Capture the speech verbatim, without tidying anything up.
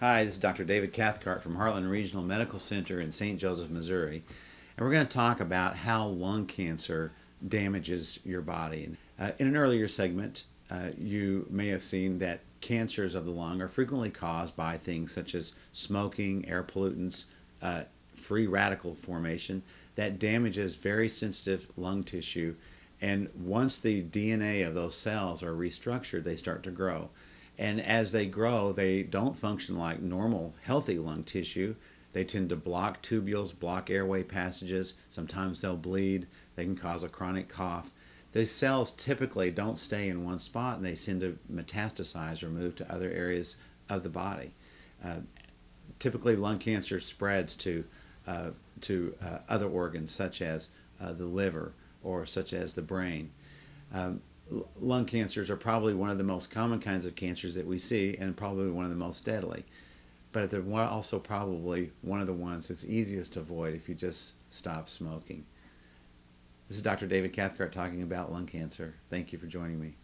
Hi, this is Doctor David Cathcart from Heartland Regional Medical Center in Saint Joseph, Missouri. And we're going to talk about how lung cancer damages your body. Uh, in an earlier segment, uh, you may have seen that cancers of the lung are frequently caused by things such as smoking, air pollutants, uh, free radical formation that damages very sensitive lung tissue. And once the D N A of those cells are restructured, they start to grow. And as they grow, they don't function like normal, healthy lung tissue. They tend to block tubules, block airway passages. Sometimes they'll bleed. They can cause a chronic cough. These cells typically don't stay in one spot, and they tend to metastasize or move to other areas of the body. Uh, typically, lung cancer spreads to, uh, to uh, other organs, such as uh, the liver or such as the brain. Um, Lung cancers are probably one of the most common kinds of cancers that we see, and probably one of the most deadly. But they're also probably one of the ones that's easiest to avoid if you just stop smoking. This is Doctor David Cathcart talking about lung cancer. Thank you for joining me.